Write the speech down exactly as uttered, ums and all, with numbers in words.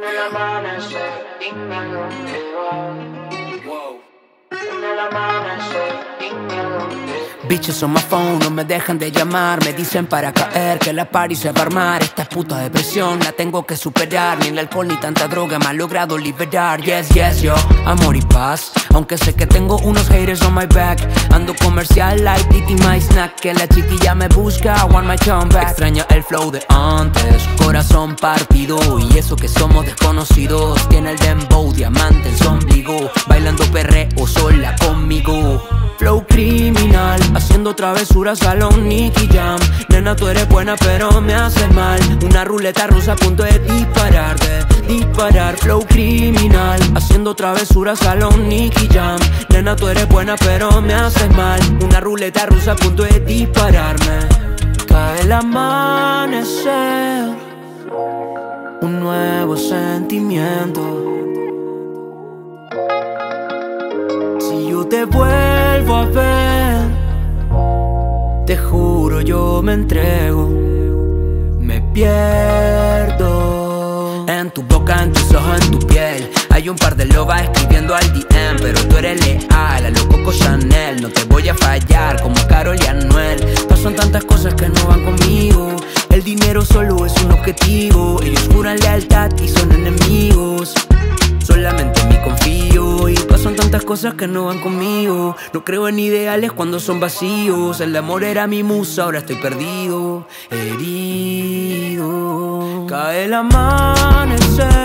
el amanecer, dime dónde vas. Wow. En el amanecer, dime dónde vas. Bitches on my phone, no me dejan de llamar. Me dicen para caer que la party se va a armar. Esta puta depresión la tengo que superar. Ni el alcohol ni tanta droga me ha logrado liberar. Yes, yes, yo, amor y paz. Aunque sé que tengo unos haters on my back. Ando comercial like Titi My Snack. Que la chiquilla me busca, I want my comeback. Extraño el flow de antes, corazón partido. Y eso que somos desconocidos. Tiene el dembow, diamante en su ombligo. Bailando perreo sola conmigo. Flow criminal, haciendo travesuras a los Nicky Jam. Nena, tú eres buena pero me haces mal. Una ruleta rusa a punto de disparar, de disparar. Flow criminal, haciendo travesuras a los Nicky Jam. Nena, tú eres buena pero me haces mal. Una ruleta rusa a punto de dispararme. Cae el amanecer, un nuevo sentimiento. Si yo te vuelvo a ver, te juro yo me entrego, me pierdo. En tu boca, en tus ojos, en tu piel hay un par de lobas escribiendo al D M. Pero tú eres leal a lo Coco Chanel. No te voy a fallar como Karol y Anuel. Pasan tantas cosas que no van conmigo. El dinero solo es un objetivo. Ellos juran lealtad y son enemigos. Solamente en mí confío. Y pasan tantas cosas que no van conmigo. No creo en ideales cuando son vacíos. El amor era mi musa, ahora estoy perdido, herido. Cae el amanecer,